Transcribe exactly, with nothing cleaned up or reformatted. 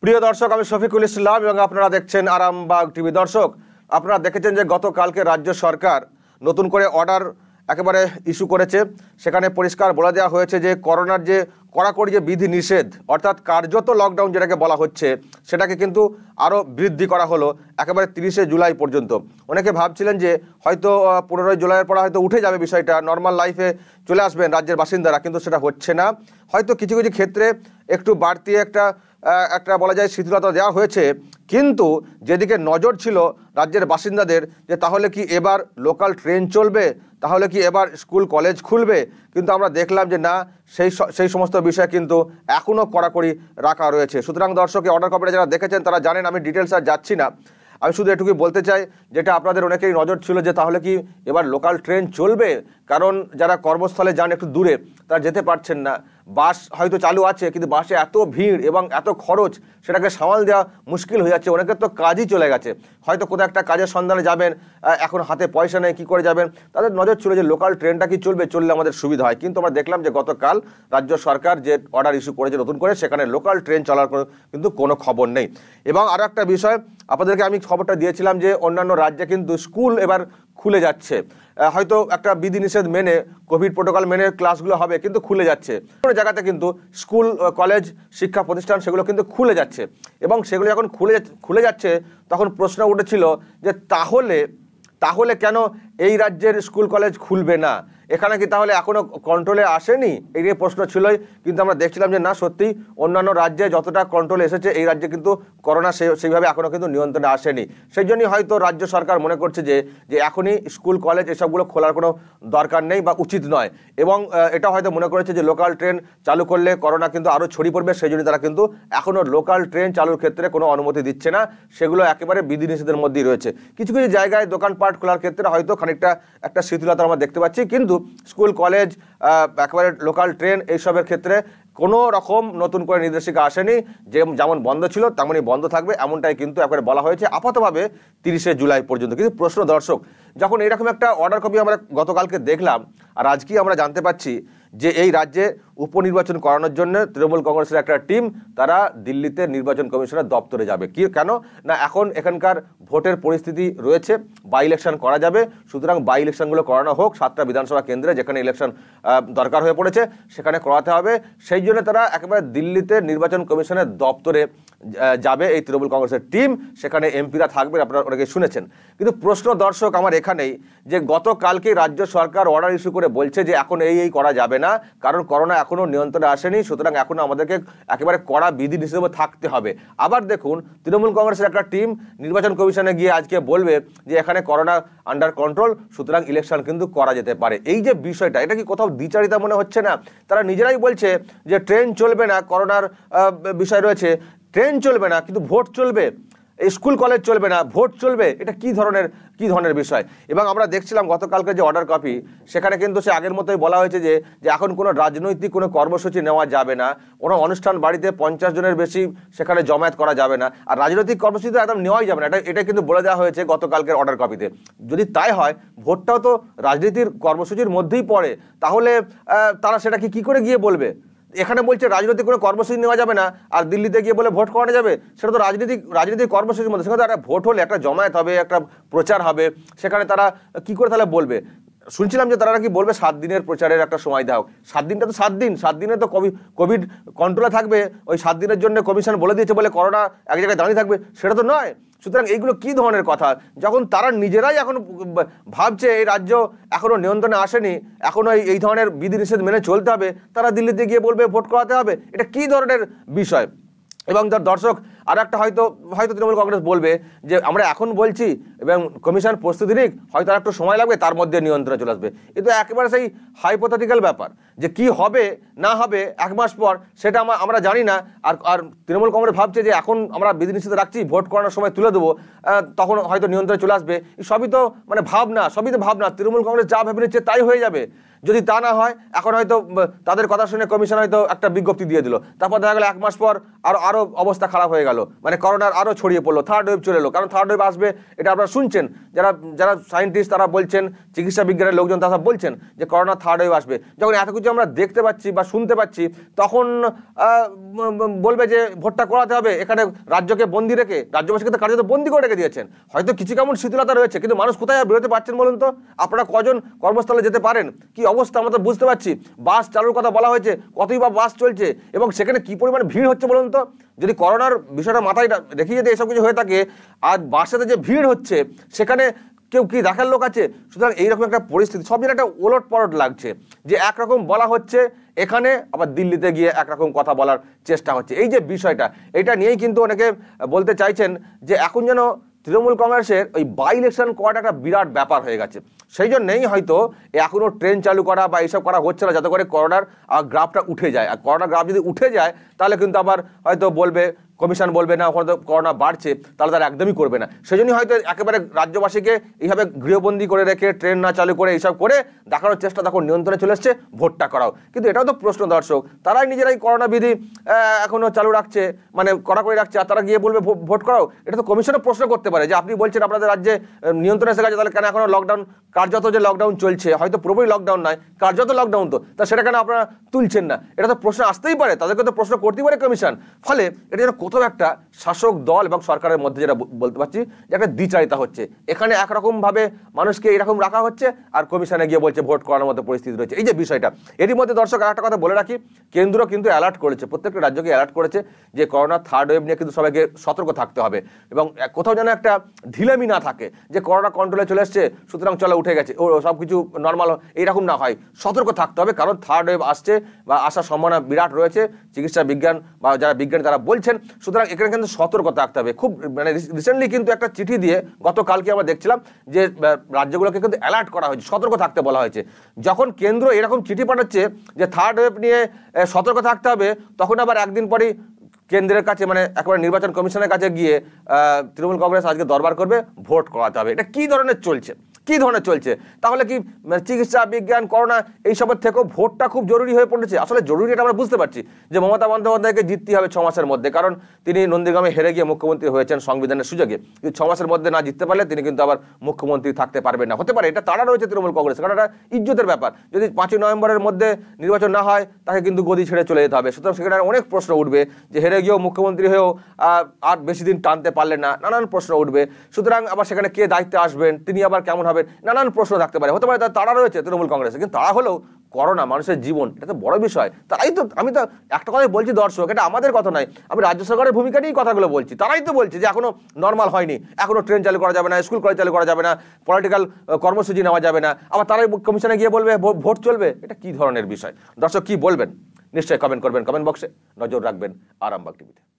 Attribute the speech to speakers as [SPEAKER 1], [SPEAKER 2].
[SPEAKER 1] প্রিয় দর্শক, আমি শফিকুল ইসলাম এবং আপনারা দেখছেন আরামবাগ টিভি। দর্শক, আপনারা দেখেছেন যে গতকালকে রাজ্য সরকার নতুন করে অর্ডার একেবারে ইস্যু করেছে। সেখানে পরিষ্কার বলে দেওয়া হয়েছে যে করোনার যে কড়াকড়ি যে বিধি নিষেধ, অর্থাৎ কার্যত লকডাউন যেটাকে বলা হচ্ছে, সেটাকে কিন্তু আরও বৃদ্ধি করা হলো একেবারে তিরিশে জুলাই পর্যন্ত। অনেকে ভাবছিলেন যে হয়তো পনেরোই জুলাইয়ের পর হয়তো উঠে যাবে বিষয়টা, নর্মাল লাইফে চলে আসবেন রাজ্যের বাসিন্দারা, কিন্তু সেটা হচ্ছে না। হয়তো কিছু কিছু ক্ষেত্রে একটু বাড়তি একটা একটা বলা যায় শিথিলতা দেওয়া হয়েছে, কিন্তু যেদিকে নজর ছিল রাজ্যের বাসিন্দাদের যে তাহলে কি এবার লোকাল ট্রেন চলবে, তাহলে কি এবার স্কুল কলেজ খুলবে, কিন্তু আমরা দেখলাম যে না, সেই সেই সমস্ত বিষয় কিন্তু এখনও কড়াকড়ি রাখা রয়েছে। সুতরাং দর্শক, অর্ডার কপিটা যারা দেখেছেন তারা জানেন, আমি ডিটেলস আর যাচ্ছি না। আমি শুধু এটুকুই বলতে চাই, যেটা আপনাদের অনেকেই নজর ছিল যে তাহলে কি এবার লোকাল ট্রেন চলবে, কারণ যারা কর্মস্থলে যান একটু দূরে তারা যেতে পারছেন না। বাস হয়তো চালু আছে, কিন্তু বাসে এত ভিড় এবং এত খরচ, সেটাকে সামাল দেওয়া মুশকিল হয়ে যাচ্ছে। অনেকের তো কাজই চলে গেছে, হয়তো কোথাও একটা কাজের সন্ধানে যাবেন, এখন হাতে পয়সা নেই, কী করে যাবেন। তাদের নজর ছিল যে লোকাল ট্রেনটা কি চলবে, চললে আমাদের সুবিধা হয়। কিন্তু আমরা দেখলাম যে গতকাল রাজ্য সরকার যে অর্ডার ইস্যু করেছে নতুন করে, সেখানে লোকাল ট্রেন চলার কিন্তু কোনো খবর নেই। এবং আরও একটা বিষয় আপনাদেরকে আমি খবরটা দিয়েছিলাম যে অন্যান্য রাজ্যে কিন্তু স্কুল এবার খুলে যাচ্ছে, হয়তো একটা বিধিনিষেধ মেনে, কোভিড প্রোটোকল মেনে ক্লাসগুলো হবে, কিন্তু খুলে যাচ্ছে। কোনো জায়গাতে কিন্তু স্কুল কলেজ শিক্ষা প্রতিষ্ঠান সেগুলো কিন্তু খুলে যাচ্ছে। এবং সেগুলো যখন খুলে খুলে যাচ্ছে তখন প্রশ্ন উঠেছিল যে তাহলে তাহলে কেন এই রাজ্যের স্কুল কলেজ খুলবে না, এখানে কি তাহলে এখনও কন্ট্রোলে আসেনি, এই নিয়ে প্রশ্ন ছিলই। কিন্তু আমরা দেখছিলাম যে না, সত্যি অন্যান্য রাজ্যে যতটা কন্ট্রোলে এসেছে, এই রাজ্যে কিন্তু করোনা সেইভাবে এখনও কিন্তু নিয়ন্ত্রণে আসেনি। সেই জন্যই হয়তো রাজ্য সরকার মনে করছে যে যে এখনই স্কুল কলেজ এসবগুলো খোলার কোনো দরকার নেই বা উচিত নয়। এবং এটা হয়তো মনে করেছে যে লোকাল ট্রেন চালু করলে করোনা কিন্তু আরও ছড়িয়ে পড়বে, সেই জন্য তারা কিন্তু এখনও লোকাল ট্রেন চালুর ক্ষেত্রে কোনো অনুমতি দিচ্ছে না। সেগুলো একেবারে বিধিনিষেধের মধ্যেই রয়েছে। কিছু কিছু জায়গায় দোকানপাট খোলার ক্ষেত্রে হয়তো খানিকটা একটা শিথিলতা আমরা দেখতে পাচ্ছি, কিন্তু স্কুল কলেজ একেবারে লোকাল ট্রেন এইসবের ক্ষেত্রে কোনো রকম নতুন করে নির্দেশিকা আসেনি। যে যেমন বন্ধ ছিল তেমনই বন্ধ থাকবে, এমনটাই কিন্তু একবারে বলা হয়েছে আপাতভাবে তিরিশে জুলাই পর্যন্ত। কিন্তু প্রশ্ন দর্শক, যখন এইরকম একটা অর্ডার কপি আমরা গতকালকে দেখলাম, আর আজকেই আমরা জানতে পাচ্ছি যে এই রাজ্যে উপনির্বাচন করানোর জন্য তৃণমূল কংগ্রেসের একটা টিম তারা দিল্লিতে নির্বাচন কমিশনের দপ্তরে যাবে। কি কেন না, এখন এখানকার ভোটের পরিস্থিতি রয়েছে, বাই ইলেকশন করা যাবে, সুতরাং বাই ইলেকশনগুলো করানো হোক সাতটা বিধানসভা কেন্দ্রে, যেখানে ইলেকশন দরকার হয়ে পড়েছে সেখানে করাতে হবে। সেই জন্য তারা একেবারে দিল্লিতে নির্বাচন কমিশনের দপ্তরে যাবে এই তৃণমূল কংগ্রেসের টিম, সেখানে এমপিরা থাকবেন, আপনারা অনেকে শুনেছেন। কিন্তু প্রশ্ন দর্শক আমার এখানেই যে গতকালকে রাজ্য সরকার অর্ডার ইস্যু করে বলছে যে এখন এই এই করা যাবে না, কারণ করোনা এখনও নিয়ন্ত্রণে আসেনি, সুতরাং এখন আমাদেরকে একেবারে কড়া বিধি হিসেবে থাকতে হবে। আবার দেখুন, তৃণমূল কংগ্রেসের একটা টিম নির্বাচন কমিশনে গিয়ে আজকে বলবে যে এখানে করোনা আন্ডার কন্ট্রোল, সুতরাং ইলেকশন কিন্তু করা যেতে পারে। এই যে বিষয়টা, এটা কি কোথাও দ্বিচারিতা মনে হচ্ছে না? তারা নিজেরাই বলছে যে ট্রেন চলবে না, করোনার বিষয় রয়েছে, ট্রেন চলবে না কিন্তু ভোট চলবে, স্কুল কলেজ চলবে না, ভোট চলবে। এটা কি ধরনের কি ধরনের বিষয়? এবং আমরা দেখছিলাম গতকালকে যে অর্ডার কপি, সেখানে কিন্তু সে আগের মতোই বলা হয়েছে যে যে এখন কোনো রাজনৈতিক কোনো কর্মসূচি নেওয়া যাবে না, কোনো অনুষ্ঠান বাড়িতে পঞ্চাশ জনের বেশি সেখানে জমায়েত করা যাবে না, আর রাজনৈতিক কর্মসূচি তো একদম নেওয়াই যাবে না। এটা এটা কিন্তু বলে দেওয়া হয়েছে গতকালকের অর্ডার কপিতে। যদি তাই হয়, ভোটটাও তো রাজনীতির কর্মসূচির মধ্যেই পড়ে, তাহলে তারা সেটা কি কী করে গিয়ে বলবে? এখানে বলছে রাজনৈতিক কোনো কর্মসূচি নেওয়া যাবে না, আর দিল্লিতে গিয়ে বলে ভোট করানো যাবে। সেটা তো রাজনীতিক রাজনীতিক কর্মসূচির মধ্যে, সেখানে তো একটা ভোট হলে একটা জমায়েত হবে, একটা প্রচার হবে, সেখানে তারা কি করে তাহলে বলবে? শুনছিলাম যে তারা নাকি বলবে সাত দিনের প্রচারের একটা সময় দাও। সাত দিনটা তো সাত দিন সাত দিনে তো কোভিড কোভিড কন্ট্রোলে থাকবে, ওই সাত দিনের জন্য কমিশন বলে দিয়েছে বলে করোনা এক জায়গায় দাঁড়িয়ে থাকবে, সেটা তো নয়। সুতরাং এইগুলো কি ধরনের কথা, যখন তারা নিজেরাই এখন ভাবছে এই রাজ্য এখনো নিয়ন্ত্রণে আসেনি, এখনো এই ধরনের বিধিনিষেধ মেনে চলতে হবে, তারা দিল্লিতে গিয়ে বলবে ভোট করাতে হবে। এটা কি ধরনের বিষয়? এবং তার দর্শক আর একটা হয়তো হয়তো তৃণমূল কংগ্রেস বলবে যে আমরা এখন বলছি এবং কমিশন প্রস্তুতি নিক, হয়তো আর একটু সময় লাগবে, তার মধ্যে নিয়ন্ত্রণে চলে আসবে। কিন্তু একেবারে সেই হাইপোথেটিক্যাল ব্যাপার, যে কি হবে না হবে এক মাস পর সেটা আমরা আমরা জানি না। আর আর তৃণমূল কংগ্রেস ভাবছে যে এখন আমরা বিধিনিষেধ রাখছি, ভোট করানোর সময় তুলে দেবো, তখন হয়তো নিয়ন্ত্রণে চলে আসবে। সবই তো মানে ভাবনা, সবই তো ভাবনা। তৃণমূল কংগ্রেস যা ভেবে নিচ্ছে তাই হয়ে যাবে। যদি তা না হয় এখন হয়তো তাদের কথা শুনে কমিশন হয়তো একটা বিজ্ঞপ্তি দিয়ে দিল, তারপর দেখা গেলো এক মাস পর আরো আরো অবস্থা খারাপ হয়ে গেল, মানে করোনার আরো ছড়িয়ে পড়লো, থার্ড ওয়েভ চলে এলো। কারণ থার্ড ওয়েভ আসবে এটা আপনারা শুনছেন, যারা যারা সায়েন্টিস্ট তারা বলছেন, চিকিৎসা বিজ্ঞানের লোকজন তারা বলছেন যে করোনা থার্ড ওয়েভ আসবে। যখন এত কিছু আমরা দেখতে পাচ্ছি বা শুনতে পাচ্ছি তখন বলবে যে ভোটটা করাতে হবে, এখানে রাজ্যকে বন্দি রেখে, রাজ্যবাসীকে তো কার্যত বন্দি করে রেখে দিয়েছেন। হয়তো কিছু কেমন শিথিলতা রয়েছে, কিন্তু মানুষ কোথায় আর বেরোতে পারছেন বলুন তো? আপনারা কজন কর্মস্থলে যেতে পারেন? কি অবস্থা আমরা তো বুঝতে পারছি। বাস চালুর কথা বলা হয়েছে, কতই বা বাস চলছে এবং সেখানে কি পরিমাণে ভিড় হচ্ছে বলুন তো? যদি করোনার বিষয়টা মাথায় রেখে যদি এসব কিছু হয়ে থাকে আর বাসেতে যে ভিড় হচ্ছে সেখানে কেউ কি দেখার লোক আছে? সুতরাং এইরকম একটা পরিস্থিতি, সব যেন একটা ওলট পলট লাগছে, যে একরকম বলা হচ্ছে এখানে, আবার দিল্লিতে গিয়ে একরকম কথা বলার চেষ্টা হচ্ছে। এই যে বিষয়টা, এটা নিয়েই কিন্তু অনেকে বলতে চাইছেন যে এখন যেন তৃণমূল কংগ্রেসের ওই বাই ইলেকশন করাটা একটা বিরাট ব্যাপার হয়ে গেছে। সেই জন্যই হয়তো এখনও ট্রেন চালু করা বা এইসব করা হচ্ছে না, যাতে করে করোনার গ্রাফটা উঠে যায়। আর করোনার গ্রাফ যদি উঠে যায় তাহলে কিন্তু আবার হয়তো বলবে, কমিশন বলবে না ওখানে তো করোনা বাড়ছে, তাহলে তারা একদমই করবে না। সেই জন্যই হয়তো একেবারে রাজ্যবাসীকে এইভাবে গৃহবন্দী করে রেখে ট্রেন না চালু করে এইসব করে দেখানোর চেষ্টা, তখন নিয়ন্ত্রণে চলে এসছে, ভোটটা করাও। কিন্তু এটাও তো প্রশ্ন দর্শক, তারাই নিজেরাই করোনা বিধি এখনো চালু রাখছে, মানে কড়া করে রাখছে, আর তারা গিয়ে বলবে ভোট করাও। এটা তো কমিশনও প্রশ্ন করতে পারে যে আপনি বলছেন আপনাদের রাজ্যে নিয়ন্ত্রণে এসে গেছে, তাহলে কেন এখনো লকডাউন, কার্যত যে লকডাউন চলছে, হয়তো পুরোপুরি লকডাউন নয়, কার্যত লকডাউন তো, তা সেটা কেন আপনারা তুলছেন না? এটা তো প্রশ্ন আসতেই পারে, তাদেরকে তো প্রশ্ন করতেই পারে কমিশন। ফলে এটা যেন কোথাও একটা শাসক দল এবং সরকারের মধ্যে যেটা বলতে পারছি যে একটা দ্বিচারিতা হচ্ছে। এখানে একরকম ভাবে মানুষকে এরকম রাখা হচ্ছে আর কমিশনে গিয়ে বলছে ভোট করানোর মতো পরিস্থিতি রয়েছে। এই যে বিষয়টা, এরই মধ্যে দর্শক আর একটা কথা বলে রাখি, কেন্দ্র কিন্তু অ্যালার্ট করেছে, প্রত্যেকটা রাজ্যকে অ্যালার্ট করেছে যে করোনা থার্ড ওয়েভ নিয়ে কিন্তু সবাইকে সতর্ক থাকতে হবে এবং কোথাও যেন একটা ঢিলেমি না থাকে যে করোনা কন্ট্রোলে চলে এসছে সুতরাং চলে উঠে গেছে, ও সব কিছু নর্মাল, এইরকম না হয়। সতর্ক থাকতে হবে, কারণ থার্ড ওয়েভ আসছে বা আসার সম্ভাবনা বিরাট রয়েছে, চিকিৎসা বিজ্ঞান বা যারা বিজ্ঞানী তারা বলছেন। সুতরাং এখানে কিন্তু সতর্ক থাকতে হবে। খুব মানে রিসেন্টলি কিন্তু একটা চিঠি দিয়ে গতকালকে আমরা দেখছিলাম যে রাজ্যগুলোকে কিন্তু অ্যালার্ট করা হয়েছে, সতর্ক থাকতে বলা হয়েছে। যখন কেন্দ্র এরকম চিঠি পাঠাচ্ছে যে থার্ড ওয়েভ নিয়ে সতর্ক থাকতে হবে, তখন আবার একদিন পরেই কেন্দ্রের কাছে, মানে একেবারে নির্বাচন কমিশনের কাছে গিয়ে তৃণমূল কংগ্রেস আজকে দরবার করবে ভোট করাতে হবে। এটা কি ধরনের চলছে, কি ধরনের চলছে? তাহলে কি চিকিৎসা বিজ্ঞান করোনা এইসবের থেকেও ভোটটা খুব জরুরি হয়ে পড়েছে? আসলে জরুরি এটা আমরা বুঝতে পারছি যে মমতা বন্দ্যোপাধ্যায়কে জিততে হবে ছ মাসের মধ্যে, কারণ তিনি নন্দীগ্রামে হেরে গিয়ে মুখ্যমন্ত্রী হয়েছেন সংবিধানের সুযোগে। কিন্তু ছ মাসের মধ্যে না জিততে পারলে তিনি কিন্তু আবার মুখ্যমন্ত্রী থাকতে পারবেন না। হতে পারে এটা তারা রয়েছে তৃণমূল কংগ্রেস, কারণ এটা ইজ্জতের ব্যাপার। যদি পাঁচই নভেম্বরের মধ্যে নির্বাচন না হয় তাকে কিন্তু গদি ছেড়ে চলে যেতে হবে। সুতরাং সেখানে অনেক প্রশ্ন উঠবে যে হেরে গিয়েও মুখ্যমন্ত্রী হয়েও আর বেশি দিন টানতে পারলেন না, নানান প্রশ্ন উঠবে। সুতরাং আবার সেখানে কে দায়িত্বে আসবেন, তিনি আবার কেমন হবেন, নানান প্রশ্ন থাকতে পারে। হতে পারে তারা রয়েছে তৃণমূল কংগ্রেসে, কিন্তু তারা হলেও করোনা মানুষের জীবন, এটা তো বড় বিষয়। তারাই তো, আমি তো একটা কথাই বলছি দর্শক, এটা আমাদের কথা নয়, আমি রাজ্য সরকারের ভূমিকা নিয়েই কথাগুলো বলছি। তারাই তো বলছে যে এখনো নর্মাল হয়নি, এখনো ট্রেন চালু করা যাবে না, স্কুল কলেজ চালু করা যাবে না, পলিটিক্যাল কর্মসূচি নেওয়া যাবে না, আবার তারাই কমিশনে গিয়ে বলবে ভোট চলবে। এটা কি ধরনের বিষয়? দর্শক কি বলবেন নিশ্চয়ই কমেন্ট করবেন, কমেন্ট বক্সে নজর রাখবেন আরামবাগ টিভিতে।